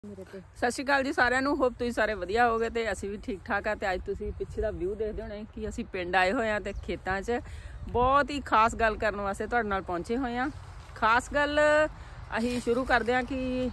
ਸਤਿ ਸ਼੍ਰੀ ਅਕਾਲ ਜੀ ਸਾਰਿਆਂ ਨੂੰ। ਹੋਪ ਤੁਸੀਂ ਸਾਰੇ ਵਧੀਆ ਹੋਗੇ ਤੇ ਅਸੀਂ ਵੀ ਠੀਕ ਠਾਕ ਆ। ਤੇ ਅੱਜ ਤੁਸੀਂ ਪਿੱਛੇ ਦਾ ਵਿਊ ਦੇਖਦੇ ਹੋਣੇ ਕਿ ਅਸੀਂ ਪਿੰਡ ਆਏ ਹੋਏ ਆ ਤੇ ਖੇਤਾਂ 'ਚ ਬਹੁਤ ਹੀ ਖਾਸ ਗੱਲ ਕਰਨ ਵਾਸਤੇ ਤੁਹਾਡੇ ਨਾਲ ਪਹੁੰਚੇ ਹੋਏ ਆ। ਖਾਸ ਗੱਲ ਅਸੀਂ ਸ਼ੁਰੂ ਕਰਦੇ ਆ ਕਿ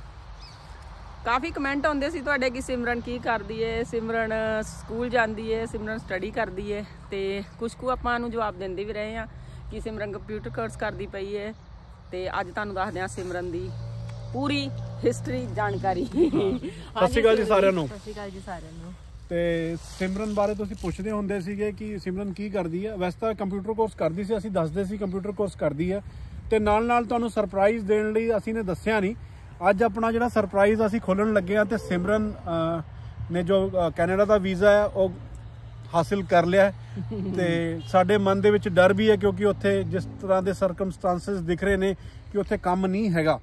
ਕਾਫੀ ਕਮੈਂਟ ਆਉਂਦੇ ਸੀ ਤੁਹਾਡੇ ਕਿ ਸਿਮਰਨ ਕੀ ਕਰਦੀ ਏ, ਸਿਮਰਨ ਸਕੂਲ ਜਾਂਦੀ ਏ, ਸਿਮਰਨ ਸਟੱਡੀ ਕਰਦੀ ਏ। ਤੇ ਕੁਛ ਕੁ ਆਪਾਂ ਨੂੰ ਜਵਾਬ ਦਿੰਦੇ ਵੀ ਰਹੇ ਆ ਕਿ ਸਿਮਰਨ ਕੰਪਿਊਟਰ ਕੋਰਸ ਕਰਦੀ ਪਈ ਏ। ਤੇ ਅੱਜ ਤੁਹਾਨੂੰ ਦੱਸਦੇ ਆ ਸਿਮਰਨ ਦੀ ਪੂਰੀ ਹਿਸਟਰੀ ਜਾਣਕਾਰੀ। ਸਤਿ ਸ਼੍ਰੀ ਅਕਾਲ ਜੀ ਸਾਰਿਆਂ ਨੂੰ। ਸਤਿ ਸ਼੍ਰੀ ਅਕਾਲ ਜੀ ਸਾਰਿਆਂ ਨੂੰ। ਤੇ ਸਿਮਰਨ ਬਾਰੇ ਤੁਸੀਂ ਪੁੱਛਦੇ ਹੁੰਦੇ ਸੀਗੇ ਕਿ ਸਿਮਰਨ ਕੀ ਕਰਦੀ ਹੈ। ਵੈਸੇ ਤਾਂ ਕੰਪਿਊਟਰ ਕੋਰਸ ਕਰਦੀ ਸੀ, ਅਸੀਂ ਦੱਸਦੇ ਸੀ ਕੰਪਿਊਟਰ ਕੋਰਸ ਕਰਦੀ ਹੈ। ਤੇ ਨਾਲ ਨਾਲ ਤੁਹਾਨੂੰ ਸਰਪ੍ਰਾਈਜ਼ ਦੇਣ ਲਈ ਅਸੀਂ ਨੇ ਦੱਸਿਆ ਨਹੀਂ। ਅੱਜ ਆਪਣਾ ਜਿਹੜਾ ਸਰਪ੍ਰਾਈਜ਼ ਅਸੀਂ ਖੋਲਣ ਲੱਗੇ ਆ ਤੇ ਸਿਮਰਨ ਨੇ ਜੋ ਕੈਨੇਡਾ ਦਾ ਵੀਜ਼ਾ ਹੈ ਉਹ ਹਾਸਿਲ ਕਰ ਲਿਆ ਤੇ ਸਾਡੇ ਮਨ ਦੇ ਵਿੱਚ ਡਰ ਵੀ ਹੈ ਕਿਉਂਕਿ ਉੱਥੇ ਜਿਸ ਤਰ੍ਹਾਂ ਦੇ ਸਰਕਮਸਟੈਂਸਸ ਦਿਖ ਰਹੇ ਨੇ ਕਿ ਉੱਥੇ ਕੰਮ ਨਹੀਂ ਹੈਗਾ,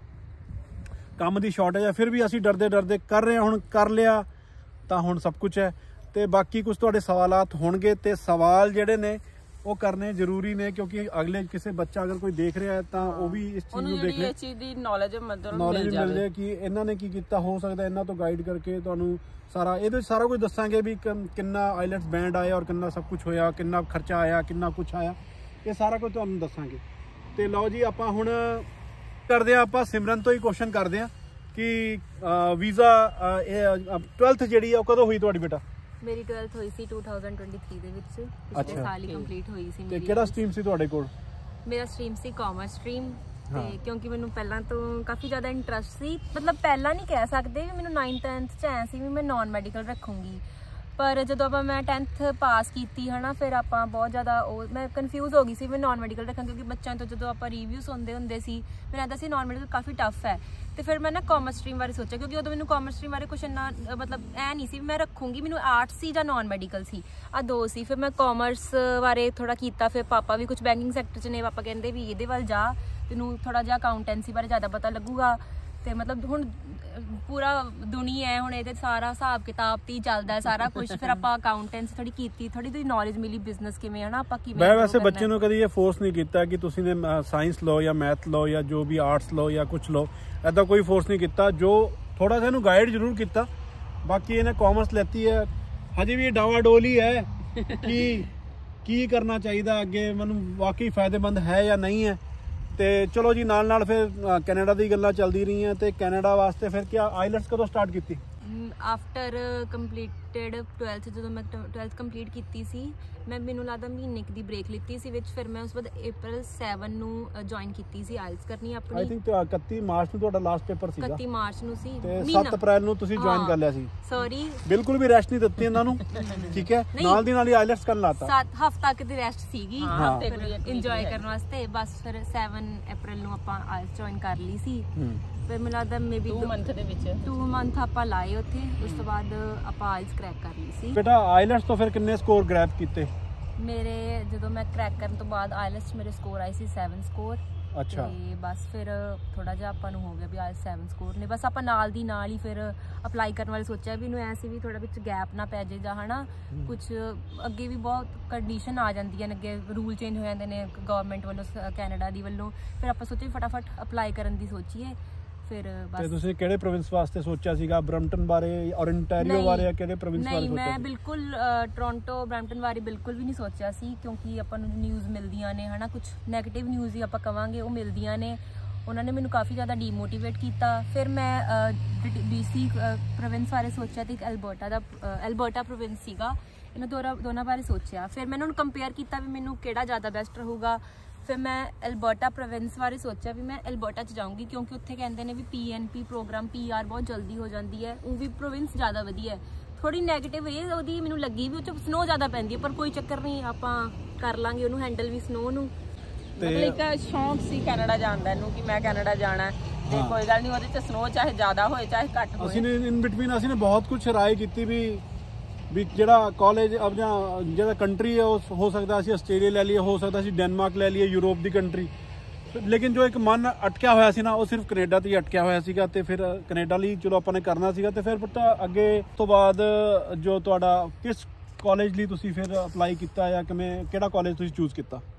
ਕੰਮ ਦੀ ਸ਼ਾਰਟੇਜ ਹੈ। ਫਿਰ ਵੀ ਅਸੀਂ ਡਰਦੇ ਡਰਦੇ ਕਰ ਰਹੇ ਹਾਂ। ਹੁਣ ਕਰ ਲਿਆ ਤਾਂ ਹੁਣ ਸਭ ਕੁਝ ਹੈ। ਤੇ ਬਾਕੀ ਕੁਝ ਤੁਹਾਡੇ ਸਵਾਲਾਤ ਹੋਣਗੇ ਤੇ ਸਵਾਲ ਜਿਹੜੇ ਨੇ ਉਹ ਕਰਨੇ ਜ਼ਰੂਰੀ ਨੇ ਕਿਉਂਕਿ ਅਗਲੇ ਕਿਸੇ ਬੱਚਾ ਅਗਰ ਕੋਈ ਦੇਖ ਰਿਹਾ ਹੈ ਤਾਂ ਉਹ ਵੀ ਇਸ ਚੀਜ਼ ਨੂੰ ਦੇਖ ਲੈ, ਇਸ ਚੀਜ਼ ਦੀ ਨੌਲੇਜ ਮਿਲ ਜਾਏ ਕਿ ਇਹਨਾਂ ਨੇ ਕੀ ਕੀਤਾ। ਹੋ ਸਕਦਾ ਇਹਨਾਂ ਤੋਂ ਗਾਈਡ ਕਰਕੇ ਤੁਹਾਨੂੰ ਸਾਰਾ ਇਹਦੇ ਵਿੱਚ ਸਾਰਾ ਕੁਝ ਦੱਸਾਂਗੇ ਵੀ ਕਿੰਨਾ ਆਈਲੈਟਸ ਬੈਂਡ ਆਇਆ ਔਰ ਕਿੰਨਾ ਸਭ ਕੁਝ ਹੋਇਆ, ਕਿੰਨਾ ਖਰਚਾ ਆਇਆ, ਕਿੰਨਾ ਕੁਝ ਆਇਆ, ਇਹ ਸਾਰਾ ਕੁਝ ਤੁਹਾਨੂੰ ਦੱਸਾਂਗੇ। ਤੇ ਲਓ ਜੀ ਆਪਾਂ ਹੁਣ ਕਰਦੇ ਆ, ਆਪਾਂ ਸਿਮਰਨ ਤੋਂ ਹੀ ਕੁਐਸਚਨ ਕਰਦੇ ਆ ਕਿ ਵੀਜ਼ਾ 12th ਜਿਹੜੀ ਆ ਉਹ ਕਦੋਂ ਹੋਈ ਤੁਹਾਡੀ ਬੇਟਾ? ਮੇਰੀ 12th ਹੋਈ ਸੀ 2023 ਦੇ ਵਿੱਚ, ਪਿਛਲੇ ਸਾਲ ਹੀ ਕੰਪਲੀਟ ਹੋਈ ਸੀ ਤੇ ਕਿਹੜਾ ਸਟਰੀਮ ਸੀ ਤੁਹਾਡੇ ਕੋਲ? ਮੇਰਾ ਸਟਰੀਮ ਸੀ ਕਾਮਰਸ ਸਟਰੀਮ। ਤੇ ਕਿਉਂਕਿ ਮੈਨੂੰ ਪਹਿਲਾਂ ਤੋਂ ਕਾਫੀ ਜ਼ਿਆਦਾ ਇੰਟਰਸਟ ਸੀ, ਮਤਲਬ ਪਹਿਲਾਂ ਨਹੀਂ ਕਹਿ ਸਕਦੇ ਵੀ ਮੈਨੂੰ 9th 10th 'ਚ ਐ ਸੀ ਵੀ ਮੈਂ ਨੋਨ ਮੈਡੀਕਲ ਰੱਖੂੰਗੀ। ਪਰ ਜਦੋਂ ਮੈਂ 10th ਪਾਸ ਕੀਤੀ ਹੈ ਨਾ, ਫਿਰ ਆਪਾਂ ਬਹੁਤ ਜ਼ਿਆਦਾ ਮੈਂ ਕਨਫਿਊਜ਼ ਹੋ ਗਈ ਸੀ ਮੈਂ ਨੋਨ ਮੈਡੀਕਲ ਰੱਖਾਂ ਕਿਉਂਕਿ ਬੱਚਿਆਂ ਤੋਂ ਜਦੋਂ ਆਪਾਂ ਰਿਵਿਊ ਸੁਣਦੇ ਹੁੰਦੇ ਸੀ ਮੈਨੂੰ ਲੱਗਦਾ ਸੀ ਨੋਨ ਮੈਡੀਕਲ ਕਾਫੀ ਟਫ ਹੈ। ਤੇ ਫਿਰ ਮੈਂ ਨਾ ਕਾਮਰਸ ਸਟਰੀਮ ਬਾਰੇ ਸੋਚਿਆ ਕਿਉਂਕਿ ਉਦੋਂ ਮੈਨੂੰ ਕਾਮਰਸ ਸਟਰੀਮ ਬਾਰੇ ਕੁਛ ਇੰਨਾ ਮਤਲਬ ਐ ਨਹੀਂ ਸੀ ਵੀ ਮੈਂ ਰੱਖੂੰਗੀ। ਮੈਨੂੰ ਆਰਟਸ ਸੀ ਜਾਂ ਨੋਨ ਮੈਡੀਕਲ ਸੀ, ਆ ਦੋ ਸੀ। ਫਿਰ ਮੈਂ ਕਾਮਰਸ ਬਾਰੇ ਥੋੜਾ ਕੀਤਾ। ਫਿਰ ਪਾਪਾ ਵੀ ਕੁਛ ਬੈਂਕਿੰਗ ਸੈਕਟਰ 'ਚ ਨੇ, ਪਾਪਾ ਕਹਿੰਦੇ ਵੀ ਇਹਦੇ ਵੱਲ ਜਾ, ਤੈਨੂੰ ਥੋੜਾ ਜਿਹਾ ਅਕਾਊਂਟੈਂਸੀ ਬਾਰੇ ਜ਼ਿਆਦਾ ਪਤਾ ਲੱਗੂਗਾ। ਤੇ ਮਤਲਬ ਹੁਣ ਪੂਰਾ ਦੁਨੀਆ ਹੈ, ਹੁਣ ਇਹਦੇ ਸਾਰਾ ਹਿਸਾਬ ਕਿਤਾਬ ਤੇ ਹੀ ਚੱਲਦਾ ਸਾਰਾ ਕੁਝ। ਫਿਰ ਆਪਾਂ ਅਕਾਊਂਟੈਂਸੀ ਥੋੜੀ ਕੀਤੀ, ਥੋੜੀ ਨੌਲੇਜ ਮਿਲੀ ਬਿਜ਼ਨਸ ਕਿਵੇਂ ਹੈ ਨਾ, ਆਪਾਂ ਕਿਵੇਂ। ਮੈਂ ਵੈਸੇ ਬੱਚੇ ਨੂੰ ਕਦੀ ਇਹ ਫੋਰਸ ਨਹੀਂ ਕੀਤਾ ਕਿ ਤੁਸੀਂ ਨੇ ਸਾਇੰਸ ਲਓ ਜਾਂ ਮੈਥ ਲਓ ਜਾਂ ਜੋ ਵੀ ਆਰਟਸ ਲਓ ਜਾਂ ਕੁਝ ਲਓ, ਐਦਾਂ ਕੋਈ ਫੋਰਸ ਨਹੀਂ ਕੀਤਾ। ਜੋ ਥੋੜਾ ਜਿਹਾ ਇਹਨੂੰ ਗਾਈਡ ਜ਼ਰੂਰ ਕੀਤਾ। ਬਾਕੀ ਇਹਨੇ ਕਾਮਰਸ ਲੈਤੀ ਹੈ, ਹਜੇ ਵੀ ਇਹ ਡਾਵਾਡੋਲ ਹੀ ਹੈ ਕਿ ਕੀ ਕਰਨਾ ਚਾਹੀਦਾ ਅੱਗੇ, ਮੈਨੂੰ ਵਾਕਈ ਫਾਇਦੇਮੰਦ ਹੈ ਜਾਂ ਨਹੀਂ ਹੈ। ਤੇ ਚਲੋ ਜੀ ਨਾਲ ਨਾਲ ਫਿਰ ਕੈਨੇਡਾ ਦੀ ਗੱਲਾਂ ਚੱਲਦੀ ਰਹੀਆਂ। ਤੇ ਕੈਨੇਡਾ ਵਾਸਤੇ ਫਿਰ ਕੀ ਆਈਲੈਟਸ ਕਦੋਂ ਸਟਾਰਟ ਕੀਤੀ? ਆਫਟਰ ਕੰਪਲੀਟਡ 12th, ਜਦੋਂ ਮੈਂ 12th ਕੰਪਲੀਟ ਕੀਤੀ ਸੀ ਮੈਨੂੰ ਲੱਗਦਾ ਮਹੀਨੇ ਦੀ ਬ੍ਰੇਕ ਲਿੱਤੀ ਸੀ ਵਿੱਚ। ਫਿਰ ਮੈਂ ਉਸ ਬਾਅਦ April 7 ਨੂੰ ਜੁਆਇਨ ਕੀਤੀ ਸੀ ਆਇਲਸ ਕਰਨੀ ਆਪਣੀ। ਆਈ ਥਿੰਕ 31 ਮਾਰਚ ਨੂੰ ਤੁਹਾਡਾ ਲਾਸਟ ਪੇਪਰ ਸੀਗਾ। 31 ਮਾਰਚ ਨੂੰ ਸੀ ਤੇ 7 ਅਪ੍ਰੈਲ ਨੂੰ ਤੁਸੀਂ ਜੁਆਇਨ ਕਰ ਲਿਆ ਸੀ। ਸੌਰੀ, ਬਿਲਕੁਲ ਵੀ ਰੈਸਟ ਨਹੀਂ ਦਿੱਤੀ ਇਹਨਾਂ ਨੂੰ, ਠੀਕ ਹੈ। ਨਾਲ ਦੀ ਨਾਲ ਹੀ ਆਈਲੈਟਸ ਕਰਨ ਲਾਤਾ। 7 ਹਫ਼ਤਾ ਤੱਕ ਦੀ ਰੈਸਟ ਸੀਗੀ ਇੰਜੋਏ ਕਰਨ ਵਾਸਤੇ ਬਸ। ਫਿਰ 7 ਅਪ੍ਰੈਲ ਨੂੰ ਆਪਾਂ ਆਇਲਸ ਜੁਆਇਨ ਕਰ ਲਈ ਸੀ। ਫਿਰ ਮੈਨੂੰ ਲੱਗਦਾ ਮੇਬੀ 2 ਮੰਥ ਦੇ ਵਿੱਚ 2 ਮੰਥ ਆਪਾਂ ਲਾਏ ਉੱਥੇ। ਉਸ ਤੋਂ ਬਾਅਦ ਆਪਾਂ ਆਇਲਸ ਕਰੈਕ ਕਰ ਲਈ ਸੀ। ਬੇਟਾ ਆਈਲੈਟਸ ਤੋਂ ਫਿਰ ਕਿੰਨੇ ਸਕੋਰ ਗ੍ਰੈਬ ਕੀਤੇ? ਮੇਰੇ ਜਦੋਂ ਮੈਂ ਕਰੈਕ ਕਰਨ ਤੋਂ ਬਾਅਦ ਆਇਲਸ ਮੇਰੇ ਸਕੋਰ ਆਏ ਸੀ 7 ਸਕੋਰ। ਅੱਛਾ। ਤੇ ਬਸ ਫਿਰ ਥੋੜਾ ਜਿਹਾ ਆਪਾਂ ਨੂੰ ਹੋ ਗਿਆ ਵੀ ਆਇਲਸ 7 ਸਕੋਰ ਨੇ। ਬਸ ਆਪਾਂ ਨਾਲ ਦੀ ਨਾਲ ਹੀ ਫਿਰ ਅਪਲਾਈ ਕਰਨ ਵਾਲੇ ਸੋਚਿਆ ਵੀ ਇਹਨੂੰ ਐ ਸੀ ਵੀ ਥੋੜਾ ਵਿੱਚ ਗੈਪ ਨਾ ਪੈ ਜੇ ਜਾਂ ਹਨਾ ਕੁਝ ਅੱਗੇ ਵੀ ਬਹੁਤ ਕੰਡੀਸ਼ਨ ਆ ਜਾਂਦੀਆਂ ਨੇ, ਅੱਗੇ ਰੂਲ ਚੇਂਜ ਹੋ ਜਾਂਦੇ ਨੇ ਗਵਰਨਮੈਂਟ ਵੱਲੋਂ, ਕੈਨੇਡਾ ਦੀ ਵੱਲੋਂ। ਫਿਰ ਆਪਾਂ ਸੋਚਿਆ ਫਟਾਫਟ ਅਪਲਾਈ ਕਰਨ ਦੀ ਸੋਚੀਏ। ਫਿਰ ਬਸ। ਤੇ ਤੁਸੀਂ ਕਿਹੜੇ ਪ੍ਰੋਵਿੰਸ ਵਾਸਤੇ ਸੋਚਿਆ ਸੀਗਾ? ਬਰੈਂਪਟਨ ਬਾਰੇ ਔਰ ontario ਬਾਰੇ ਜਾਂ ਕਿਹੜੇ ਪ੍ਰੋਵਿੰਸ ਬਾਰੇ ਸੋਚਿਆ? ਮੈਂ ਬਿਲਕੁਲ ਟੋਰਾਂਟੋ ਬਰੈਂਪਟਨ ਬਾਰੇ ਬਿਲਕੁਲ ਵੀ ਨਹੀਂ ਸੋਚਿਆ ਸੀ ਕਿਉਂਕਿ ਆਪਾਂ ਨੂੰ ਨਿਊਜ਼ ਮਿਲਦੀਆਂ ਨੇ ਹਨਾ, ਕੁਝ ਨੈਗੇਟਿਵ ਨਿਊਜ਼ ਹੀ ਆਪਾਂ ਕਵਾਂਗੇ ਉਹ ਮਿਲਦੀਆਂ ਨੇ। ਉਹਨਾਂ ਨੇ ਮੈਨੂੰ ਕਾਫੀ ਜ਼ਿਆਦਾ ਡੀਮੋਟੀਵੇਟ ਕੀਤਾ। ਫਿਰ ਮੈਂ BC ਪ੍ਰੋਵਿੰਸ ਬਾਰੇ ਸੋਚਿਆ ਤੇ ਇੱਕ ਐਲਬਰਟਾ ਪ੍ਰੋਵਿੰਸ ਸੀਗਾ। ਇਹਨਾਂ ਦੋਨਾਂ ਬਾਰੇ ਸੋਚਿਆ। ਫਿਰ ਮੈਂ ਉਹਨਾਂ ਨੂੰ ਕੰਪੇਅਰ ਕੀਤਾ ਵੀ ਮੈਨੂੰ ਕਿਹੜਾ ਜ਼ਿਆਦਾ ਬੈਸਟ ਰਹੂਗਾ। ਫਿਰ ਮੈਂ ਐਲਬਰਟਾ ਪ੍ਰੋਵਿੰਸ ਬਾਰੇ ਸੋਚਿਆ ਵੀ ਮੈਂ ਐਲਬਰਟਾ 'ਚ ਜਾਊਂਗੀ ਕਿਉਂਕਿ ਉੱਥੇ ਕਹਿੰਦੇ ਨੇ ਵੀ PNP ਪ੍ਰੋਗਰਾਮ PR ਬਹੁਤ ਜਲਦੀ ਹੋ ਜਾਂਦੀ ਹੈ। ਉਹ ਵੀ ਪ੍ਰੋਵਿੰਸ ਜ਼ਿਆਦਾ ਵਧੀਆ ਹੈ। ਥੋੜੀ ਨੈਗੇਟਿਵ ਇਹ ਉਹਦੀ ਮੈਨੂੰ ਲੱਗੀ ਵੀ ਉਹ 'ਚ ਸਨੋ ਜ਼ਿਆਦਾ ਪੈਂਦੀ ਹੈ, ਪਰ ਕੋਈ ਚੱਕਰ ਨਹੀਂ, ਆਪਾਂ ਕਰ ਲਾਂਗੇ ਉਹਨੂੰ ਹੈਂਡਲ ਵੀ ਸਨੋ ਨੂੰ। ਮਤਲਬ ਇੱਕ ਸ਼ੌਂਕ ਸੀ ਕੈਨੇਡਾ ਜਾਣ ਦਾ ਇਹਨੂੰ ਕਿ ਮੈਂ ਕੈਨੇਡਾ ਜਾਣਾ ਤੇ ਕੋਈ ਗੱਲ ਨਹੀਂ, ਉਹਦੇ 'ਚ ਸਨੋ ਚਾਹੇ ਜ਼ਿਆਦਾ ਹੋਏ ਚਾਹੇ ਘੱਟ ਹੋਏ। ਅਸੀਂ ਨੇ ਇਨ ਬਿਟਵੀਨ ਅਸੀਂ ਨੇ ਬਹੁਤ ਕੁਝ ਰਾਏ ਕੀਤੀ ਵੀ ਜਿਹੜਾ ਕਾਲਜ ਜਾਂ ਜਿਹੜਾ ਕੰਟਰੀ ਹੈ ਉਹ ਹੋ ਸਕਦਾ ਅਸੀਂ ਆਸਟ੍ਰੇਲੀਆ ਲੈ ਲਈਏ, ਹੋ ਸਕਦਾ ਅਸੀਂ ਡੈਨਮਾਰਕ ਲੈ ਲਈਏ, ਯੂਰਪ ਦੀ ਕੰਟਰੀ। ਲੇਕਿਨ ਜੋ ਇੱਕ ਮਨ ਅਟਕਿਆ ਹੋਇਆ ਸੀ ਨਾ ਉਹ ਸਿਰਫ ਕੈਨੇਡਾ ਤੇ ਹੀ ਅਟਕਿਆ ਹੋਇਆ ਸੀਗਾ। ਤੇ ਫਿਰ ਕੈਨੇਡਾ ਲਈ ਚਲੋ ਆਪਾਂ ਨੇ ਕਰਨਾ ਸੀਗਾ। ਤੇ ਫਿਰ ਪੁੱਤ ਅੱਗੇ ਤੋਂ ਬਾਅਦ ਜੋ ਤੁਹਾਡਾ ਕਿਸ ਕਾਲਜ ਲਈ ਤੁਸੀਂ ਫਿਰ ਅਪਲਾਈ ਕੀਤਾ ਜਾਂ ਕਿਵੇਂ, ਕਿਹੜਾ ਕਾਲਜ ਤੁਸੀਂ ਚੂਜ਼ ਕੀਤਾ?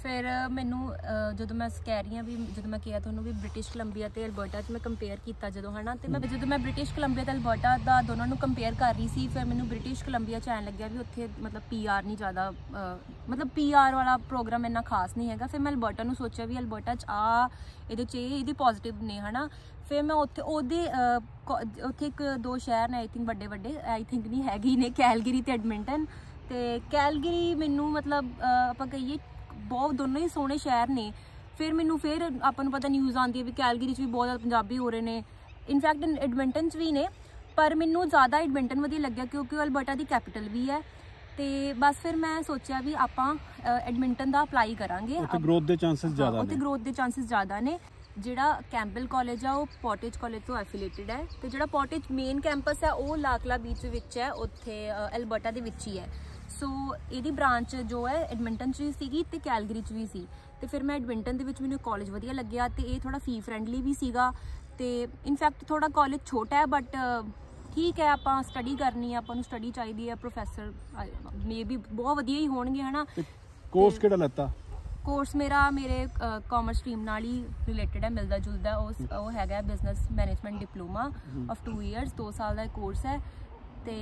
ਫਿਰ ਮੈਨੂੰ ਜਦੋਂ ਮੈਂ ਕਹਿ ਰਹੀ ਹਾਂ ਵੀ ਜਦੋਂ ਮੈਂ ਕਿਹਾ ਤੁਹਾਨੂੰ ਵੀ ਬ੍ਰਿਟਿਸ਼ ਕੋਲੰਬੀਆ ਤੇ ਅਲਬਰਟਾ 'ਚ ਮੈਂ ਕੰਪੇਅਰ ਕੀਤਾ ਜਦੋਂ ਹੈ ਨਾ, ਤੇ ਮੈਂ ਜਦੋਂ ਮੈਂ ਬ੍ਰਿਟਿਸ਼ ਕੋਲੰਬੀਆ ਤੇ ਅਲਬਰਟਾ ਦਾ ਦੋਨਾਂ ਨੂੰ ਕੰਪੇਅਰ ਕਰ ਰਹੀ ਸੀ, ਫਿਰ ਮੈਨੂੰ ਬ੍ਰਿਟਿਸ਼ ਕੋਲੰਬੀਆ 'ਚ ਐਂ ਲੱਗਿਆ ਵੀ ਉੱਥੇ ਮਤਲਬ PR ਨਹੀਂ ਜ਼ਿਆਦਾ, ਮਤਲਬ PR ਵਾਲਾ ਪ੍ਰੋਗਰਾਮ ਇੰਨਾ ਖਾਸ ਨਹੀਂ ਹੈਗਾ। ਫਿਰ ਮੈਂ ਅਲਬਰਟਾ ਨੂੰ ਸੋਚਿਆ ਵੀ ਅਲਬਰਟਾ 'ਚ ਇਹਦੇ 'ਚ ਇਹਦੀ ਪੋਜ਼ੀਟਿਵ ਨੇ ਹੈ ਨਾ। ਫਿਰ ਮੈਂ ਉੱਥੇ ਇੱਕ ਦੋ ਸ਼ਹਿਰ ਨੇ ਆਈ ਥਿੰਕ ਵੱਡੇ ਆਈ ਥਿੰਕ ਨਹੀਂ ਹੈਗੇ ਨੇ, ਕੈਲਗਰੀ ਤੇ ਐਡਮਿੰਟਨ। ਤੇ ਕੈਲਗਰੀ ਮੈਨੂੰ ਮਤਲਬ ਆਪਾਂ ਕਹੀਏ ਬਹੁਤ ਦੋਨੋਂ ਹੀ ਸੋਹਣੇ ਸ਼ਹਿਰ ਨੇ। ਫਿਰ ਮੈਨੂੰ ਫਿਰ ਆਪਾਂ ਨੂੰ ਪਤਾ ਨਿਊਜ਼ ਆਉਂਦੀ ਹੈ ਵੀ ਕੈਲਗਰੀ 'ਚ ਵੀ ਬਹੁਤ ਜ਼ਿਆਦਾ ਪੰਜਾਬੀ ਹੋ ਰਹੇ ਨੇ, ਇਨਫੈਕਟ ਐਡਮਿੰਟਨ 'ਚ ਵੀ ਨੇ, ਪਰ ਮੈਨੂੰ ਜ਼ਿਆਦਾ ਐਡਮਿੰਟਨ ਵਧੀਆ ਲੱਗਿਆ ਕਿਉਂਕਿ ਉਹ ਅਲਬਰਟਾ ਦੀ ਕੈਪੀਟਲ ਵੀ ਹੈ। ਤੇ ਬਸ ਫਿਰ ਮੈਂ ਸੋਚਿਆ ਵੀ ਆਪਾਂ ਐਡਮਿੰਟਨ ਦਾ ਅਪਲਾਈ ਕਰਾਂਗੇ, ਉੱਥੇ ਗਰੋਥ ਦੇ ਚਾਂਸਸ ਜ਼ਿਆਦਾ ਨੇ। ਉੱਥੇ ਗਰੋਥ ਦੇ ਚਾਂਸਸ ਜ਼ਿਆਦਾ ਨੇ। ਜਿਹੜਾ ਕੈਂਪਬੈਲ ਕਾਲਜ ਆ ਉਹ ਪੋਰਟੇਜ ਕਾਲਜ ਤੋਂ ਐਫੀਲੀਏਟਡ ਹੈ, ਤੇ ਜਿਹੜਾ ਪੋਰਟੇਜ ਮੇਨ ਕੈਂਪਸ ਹੈ ਉਹ ਲਾਕਲਾ ਬੀਚ ਵਿੱਚ ਹੈ, ਉੱਥੇ ਅਲਬਰਟਾ ਦੇ ਵਿੱਚ ਹੀ ਹੈ। ਸੋ ਇਹਦੀ ਬ੍ਰਾਂਚ ਜੋ ਹੈ ਐਡਮਿੰਟਨ 'ਚ ਵੀ ਸੀਗੀ ਤੇ ਕੈਲਗਰੀ 'ਚ ਵੀ ਸੀ। ਤੇ ਫਿਰ ਮੈਂ ਐਡਮਿੰਟਨ ਦੇ ਵਿੱਚ ਮੈਨੂੰ ਕਾਲਜ ਵਧੀਆ ਲੱਗਿਆ, ਤੇ ਇਹ ਥੋੜਾ ਫੀ ਫਰੈਂਡਲੀ ਵੀ ਸੀਗਾ। ਤੇ ਇਨਫੈਕਟ ਥੋੜਾ ਕਾਲਜ ਛੋਟਾ ਹੈ, ਬਟ ਠੀਕ ਹੈ, ਆਪਾਂ ਸਟੱਡੀ ਕਰਨੀ ਹੈ, ਆਪਾਂ ਨੂੰ ਸਟੱਡੀ ਚਾਹੀਦੀ ਹੈ। ਪ੍ਰੋਫੈਸਰ ਮੇ ਵੀ ਬਹੁਤ ਵਧੀਆ ਹੀ ਹੋਣਗੇ ਹੈ ਨਾ। ਕੋਰਸ ਕਿਹੜਾ ਲੱਤਾ? ਕੋਰਸ ਮੇਰੇ ਕਾਮਰਸ ਸਟਰੀਮ ਨਾਲ ਹੀ ਰਿਲੇਟਡ ਹੈ, ਮਿਲਦਾ ਜੁਲਦਾ। ਉਹ ਹੈਗਾ business management diploma of 2 years, 2 ਸਾਲ ਦਾ ਕੋਰਸ ਹੈ। ਤੇ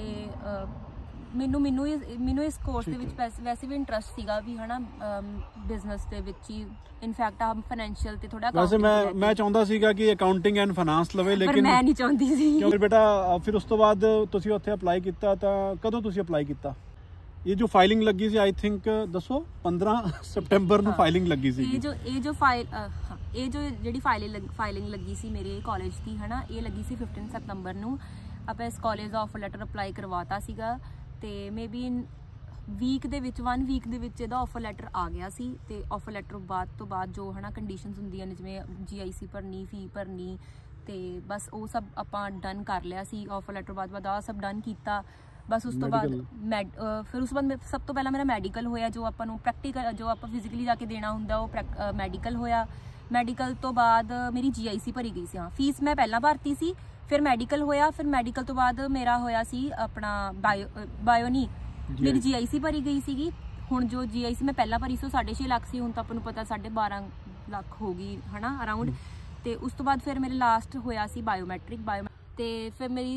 ਮੈਨੂੰ ਇਸ ਕੋਰਸ ਦੇ ਵਿੱਚ ਵੈਸੇ ਵੀ ਇੰਟਰਸਟ ਸੀਗਾ ਵੀ ਹੈ ਨਾ, ਬਿਜ਼ਨਸ ਦੇ ਵਿੱਚ ਹੀ। ਇਨਫੈਕਟ ਆ ਫਾਈਨੈਂਸ਼ੀਅਲ ਤੇ ਥੋੜਾ ਵੈਸੇ ਮੈਂ ਚਾਹੁੰਦਾ ਸੀਗਾ ਕਿ ਅਕਾਊਂਟਿੰਗ ਐਂਡ ਫਾਈਨਾਂਸ ਲਵੇ, ਲੇਕਿਨ ਮੈਂ ਨਹੀਂ ਚਾਹੁੰਦੀ ਸੀ। ਕਿਉਂਕਿ ਬੇਟਾ ਫਿਰ ਉਸ ਤੋਂ ਬਾਅਦ ਤੁਸੀਂ ਉੱਥੇ ਅਪਲਾਈ ਕੀਤਾ, ਤਾਂ ਕਦੋਂ ਤੁਸੀਂ ਅਪਲਾਈ ਕੀਤਾ? ਇਹ ਜੋ ਫਾਈਲਿੰਗ ਲੱਗੀ ਸੀ ਆਈ ਥਿੰਕ ਦੱਸੋ 15 ਸਤੰਬਰ ਨੂੰ ਫਾਈਲਿੰਗ ਲੱਗੀ ਸੀ। ਇਹ ਜੋ ਜਿਹੜੀ ਫਾਈਲਿੰਗ ਲੱਗੀ ਸੀ ਮੇਰੇ ਕਾਲਜ ਦੀ ਹੈ ਨਾ, ਇਹ ਲੱਗੀ ਸੀ 15 ਸਤੰਬਰ ਨੂੰ। ਆਪਾਂ ਇਸ ਕਾਲਜ ਦਾ ਆਫਰ ਲੈਟਰ ਅਪਲਾਈ ਕਰਵਾਤਾ ਸੀਗਾ, ਤੇ ਮੇ ਬੀ 1 ਵੀਕ ਦੇ ਵਿੱਚ ਇਹਦਾ ਆਫਰ ਲੈਟਰ ਆ ਗਿਆ ਸੀ। ਤੇ ਆਫਰ ਲੈਟਰ ਤੋਂ ਬਾਅਦ ਜੋ ਹੈ ਨਾ ਕੰਡੀਸ਼ਨਸ ਹੁੰਦੀਆਂ ਨੇ, ਜਿਵੇਂ GIC ਭਰਨੀ, ਫੀ ਭਰਨੀ, ਤੇ ਬਸ ਉਹ ਸਭ ਆਪਾਂ ਡਨ ਕਰ ਲਿਆ ਸੀ। ਆਫਰ ਲੈਟਰ ਬਾਅਦ ਆਹ ਸਭ ਡਨ ਕੀਤਾ। ਬਸ ਉਸ ਤੋਂ ਬਾਅਦ ਫਿਰ ਉਸ ਤੋਂ ਬਾਅਦ ਸਭ ਤੋਂ ਪਹਿਲਾਂ ਮੇਰਾ ਮੈਡੀਕਲ ਹੋਇਆ, ਜੋ ਆਪਾਂ ਨੂੰ ਪ੍ਰੈਕਟੀਕਲ, ਜੋ ਆਪਾਂ ਫਿਜ਼ੀਕਲੀ ਜਾ ਕੇ ਦੇਣਾ ਹੁੰਦਾ, ਉਹ ਮੈਡੀਕਲ ਹੋਇਆ। ਮੈਡੀਕਲ ਤੋਂ ਬਾਅਦ ਮੇਰੀ GIC ਭਰੀ ਗਈ ਸੀ। ਹਾਂ, ਫੀਸ ਮੈਂ ਪਹਿਲਾਂ ਭਰਤੀ ਸੀ, ਫਿਰ ਮੈਡੀਕਲ ਹੋਇਆ। ਫਿਰ ਮੈਡੀਕਲ ਤੋਂ ਬਾਅਦ ਮੇਰਾ ਹੋਇਆ ਸੀ ਆਪਣਾ ਬਾਇਓ ਨਹੀਂ, ਮੇਰੀ GIC ਭਰੀ ਗਈ ਸੀਗੀ। ਹੁਣ ਜੋ GIC ਮੈਂ ਪਹਿਲਾਂ ਭਰੀ ਸੀ ਉਹ 6.5 ਲੱਖ ਸੀ, ਹੁਣ ਤਾਂ ਆਪਾਂ ਨੂੰ ਪਤਾ 12.5 ਲੱਖ ਹੋ ਗਈ ਹੈ ਨਾ ਅਰਾਊਂਡ। ਤੇ ਉਸ ਤੋਂ ਬਾਅਦ ਫਿਰ ਮੇਰੇ ਲਾਸਟ ਹੋਇਆ ਸੀ ਬਾਇਓਮੈਟ੍ਰਿਕ। ਤੇ ਫਿਰ ਮੇਰੀ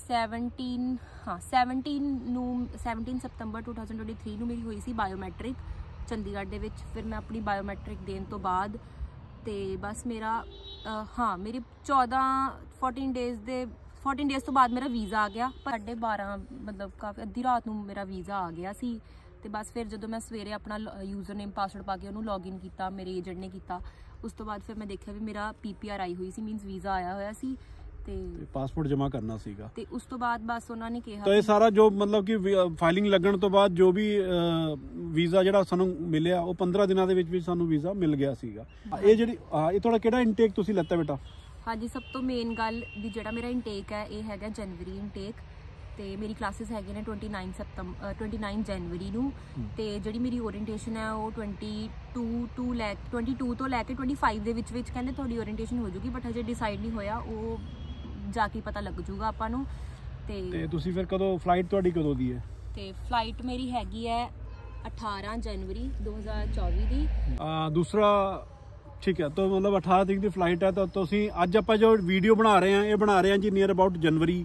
17 ਸਤੰਬਰ 2023 ਨੂੰ ਮੇਰੀ ਹੋਈ ਸੀ ਬਾਇਓਮੈਟ੍ਰਿਕ ਚੰਡੀਗੜ੍ਹ ਦੇ ਵਿੱਚ। ਫਿਰ ਮੈਂ ਆਪਣੀ ਬਾਇਓਮੈਟ੍ਰਿਕ ਦੇਣ ਤੋਂ ਬਾਅਦ ਤੇ ਬਸ ਮੇਰਾ ਮੇਰੀ 14 ਡੇਜ਼ ਤੋਂ ਬਾਅਦ ਮੇਰਾ ਵੀਜ਼ਾ ਆ ਗਿਆ। 12:30 ਮਤਲਬ ਕਾਫੀ ਅੱਧੀ ਰਾਤ ਨੂੰ ਮੇਰਾ ਵੀਜ਼ਾ ਆ ਗਿਆ ਸੀ। ਤੇ ਬਸ ਫਿਰ ਜਦੋਂ ਮੈਂ ਸਵੇਰੇ ਆਪਣਾ ਯੂਜ਼ਰ ਨੇਮ ਪਾਸਵਰਡ ਪਾ ਕੇ ਉਹਨੂੰ ਲੌਗਇਨ ਕੀਤਾ, ਮੇਰੇ ਏਜੰਟ ਨੇ ਕੀਤਾ, ਉਸ ਤੋਂ ਬਾਅਦ ਫਿਰ ਮੈਂ ਦੇਖਿਆ ਵੀ ਮੇਰਾ PPR ਆਈ ਹੋਈ ਸੀ, ਮੀਨਸ ਵੀਜ਼ਾ ਆਇਆ ਹੋਇਆ ਸੀ, ਤੇ ਪਾਸਪੋਰਟ ਜਮ੍ਹਾਂ ਕਰਨਾ ਸੀਗਾ। ਤੇ ਉਸ ਤੋਂ ਬਾਅਦ ਬਸ ਉਹਨਾਂ ਨੇ ਕਿਹਾ ਤਾਂ ਇਹ ਸਾਰਾ ਜੋ ਮਤਲਬ ਕਿ ਫਾਈਲਿੰਗ ਲੱਗਣ ਤੋਂ ਬਾਅਦ ਜੋ ਵੀ ਵੀਜ਼ਾ ਜਿਹੜਾ ਸਾਨੂੰ ਮਿਲਿਆ, ਉਹ 15 ਦਿਨਾਂ ਦੇ ਵਿੱਚ ਸਾਨੂੰ ਵੀਜ਼ਾ ਮਿਲ ਗਿਆ ਸੀਗਾ। ਇਹ ਤੁਹਾਡਾ ਕਿਹੜਾ ਇਨਟੇਕ ਤੁਸੀਂ ਲੈਤਾ ਬੇਟਾ? ਹਾਂਜੀ, ਸਭ ਤੋਂ ਮੇਨ ਗੱਲ ਵੀ ਜਿਹੜਾ ਮੇਰਾ ਇਨਟੇਕ ਹੈ ਇਹ ਹੈਗਾ ਜਨਵਰੀ ਇਨਟੇਕ, ਤੇ ਮੇਰੀ ਕਲਾਸਿਸ ਹੈਗੇ ਨੇ 29 ਜਨਵਰੀ ਨੂੰ। ਤੇ ਜਿਹੜੀ ਮੇਰੀ ਓਰੀਐਂਟੇਸ਼ਨ ਹੈ ਉਹ 22 ਤੋਂ ਲੈ ਕੇ 25 ਦੇ ਵਿੱਚ ਕਹਿੰਦੇ ਤੁਹਾਡੀ ਓਰੀਐਂਟੇਸ਼ਨ ਹੋ ਜੂਗੀ, ਬਟ ਹਜੇ ਡਿਸਾਈਡ ਨਹੀਂ ਹੋਇਆ, ਉਹ ਜਾ ਕੇ ਪਤਾ ਲੱਗ ਜੂਗਾ ਆਪਾਂ ਨੂੰ। ਤੇ ਤੁਸੀਂ ਫਿਰ ਕਦੋਂ ਫਲਾਈਟ ਤੁਹਾਡੀ ਕਦੋਂ ਦੀ ਹੈ? ਤੇ ਫਲਾਈਟ ਮੇਰੀ ਹੈਗੀ ਹੈ 18 ਜਨਵਰੀ 2024 ਦੀ। ਦੂਸਰਾ ਠੀਕ ਹੈ, ਤਾਂ ਮਤਲਬ 18 ਤਰੀਕ ਦੀ ਫਲਾਈਟ ਹੈ। ਤਾਂ ਤੁਸੀਂ ਅੱਜ ਆਪਾਂ ਜੋ ਵੀਡੀਓ ਬਣਾ ਰਹੇ ਹਾਂ, ਇਹ ਬਣਾ ਰਹੇ ਹਾਂ ਜੀ ਨੀਅਰ ਅਬਾਊਟ ਜਨਵਰੀ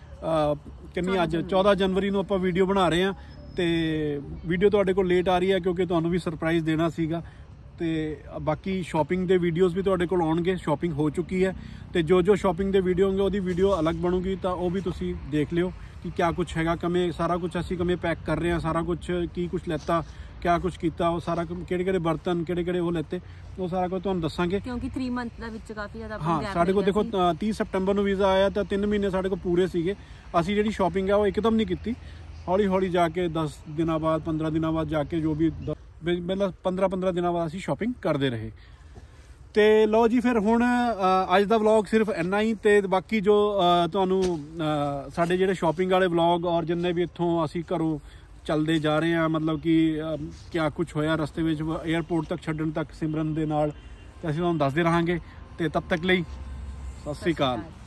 ਕਿੰਨੀ ਅੱਜ 14 ਜਨਵਰੀ ਨੂੰ ਆਪਾਂ ਵੀਡੀਓ ਬਣਾ ਰਹੇ ਹਾਂ। ਤੇ ਵੀਡੀਓ ਤੁਹਾਡੇ ਕੋਲ ਲੇਟ ਆ ਰਹੀ ਹੈ ਕਿਉਂਕਿ ਤੁਹਾਨੂੰ ਵੀ ਸਰਪ੍ਰਾਈਜ਼ ਦੇਣਾ ਸੀਗਾ। ਤੇ ਬਾਕੀ ਸ਼ਾਪਿੰਗ ਦੇ ਵੀਡੀਓਜ਼ ਵੀ ਤੁਹਾਡੇ ਕੋਲ ਆਉਣਗੇ, ਸ਼ਾਪਿੰਗ ਹੋ ਚੁੱਕੀ ਹੈ। ਤੇ ਜੋ ਸ਼ਾਪਿੰਗ ਦੇ ਵੀਡੀਓ ਹੋਣਗੇ ਉਹਦੀ ਵੀਡੀਓ ਅਲੱਗ ਬਣੂਗੀ, ਤਾਂ ਉਹ ਵੀ ਤੁਸੀਂ ਦੇਖ ਲਿਓ ਕਿ ਕਿਆ ਕੁਛ ਹੈਗਾ। ਕਮੇ ਸਾਰਾ ਕੁਛ ਅਸੀਂ ਕਮੇ ਪੈਕ ਕਰ ਰਹੇ ਹਾਂ, ਸਾਰਾ ਕੁਛ ਕੀ ਕੁਛ ਲੈਤਾ, ਕਿਆ ਕੁਛ ਕੀਤਾ, ਉਹ ਸਾਰਾ ਕਿਹੜੇ ਬਰਤਨ ਕਿਹੜੇ ਉਹ ਲੈਤੇ, ਉਹ ਸਾਰਾ ਕੁਝ ਤੁਹਾਨੂੰ ਦੱਸਾਂਗੇ। ਕਿਉਂਕਿ 3 ਮੰਥ ਦਾ ਵਿੱਚ ਕਾਫੀ ਜ਼ਿਆਦਾ ਸਾਡੇ ਕੋਲ ਦੇਖੋ 30 ਸਤੰਬਰ ਨੂੰ ਵੀਜ਼ਾ ਆਇਆ, ਤਾਂ 3 ਮਹੀਨੇ ਸਾਡੇ ਕੋਲ ਪੂਰੇ ਸੀਗੇ। ਅਸੀਂ ਜਿਹੜੀ ਸ਼ਾਪਿੰਗ ਹੈ ਉਹ ਇੱਕਦਮ ਨਹੀਂ ਕੀਤੀ, ਹੌਲੀ ਜਾ ਕੇ 10 ਦਿਨਾਂ ਬਾਅਦ 15 ਦਿਨਾਂ ਬਾਅਦ ਜਾ ਕੇ ਜੋ ਵੀ ਮਤਲਬ 15 ਦਿਨਾਂ ਬਾਅਦ ਅਸੀਂ ਸ਼ਾਪਿੰਗ ਕਰਦੇ ਰਹੇ। ਤੇ ਲਓ ਜੀ, ਫਿਰ ਹੁਣ ਅੱਜ ਦਾ ਵਲੌਗ ਸਿਰਫ ਇੰਨਾ ਹੀ। ਤੇ ਬਾਕੀ ਜੋ ਤੁਹਾਨੂੰ ਸਾਡੇ ਜਿਹੜੇ ਸ਼ਾਪਿੰਗ ਵਾਲੇ ਵਲੌਗ ਔਰ ਜਿੰਨੇ ਵੀ ਇੱਥੋਂ ਅਸੀਂ ਘਰੋਂ ਚੱਲਦੇ ਜਾ ਰਹੇ ਹਾਂ, ਮਤਲਬ ਕਿ ਕਿਆ ਕੁਛ ਹੋਇਆ ਰਸਤੇ ਵਿੱਚ ਏਅਰਪੋਰਟ ਤੱਕ ਛੱਡਣ ਤੱਕ ਸਿਮਰਨ ਦੇ ਨਾਲ, ਤੇ ਅਸੀਂ ਤੁਹਾਨੂੰ ਦੱਸਦੇ ਰਹਾਂਗੇ। ਤੇ ਤਬ ਤੱਕ ਲਈ ਸਤਿ ਸ੍ਰੀ ਅਕਾਲ।